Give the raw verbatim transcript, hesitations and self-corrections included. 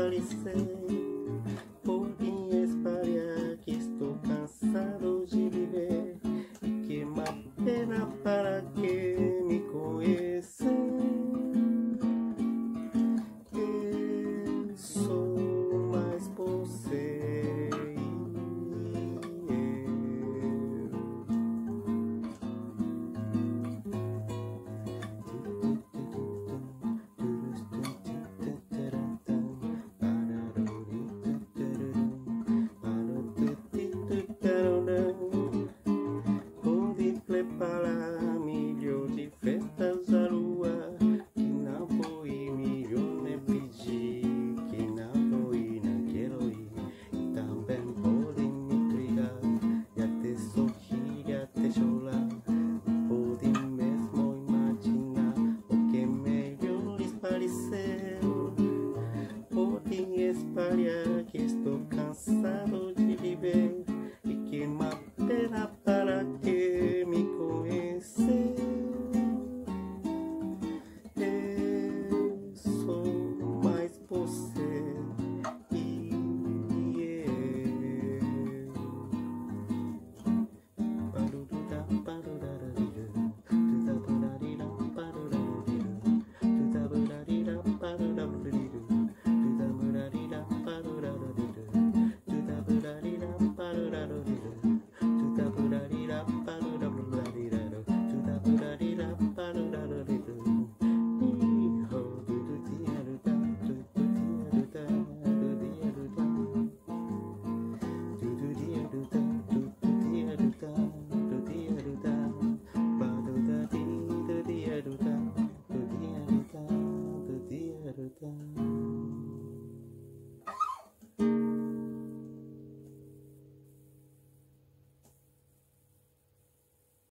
parecer. Pode espalhar que estou cansado de viver. E que uma pena para que me conheçam. Eu sou mais você e para milhão de festas à lua, que não foi milhão nem pedir, que não foi, não quero ir. E também podem me intrigar, e até sorrir, e até chorar. Podem mesmo imaginar o que melhor lhes pareceu. Podem espalhar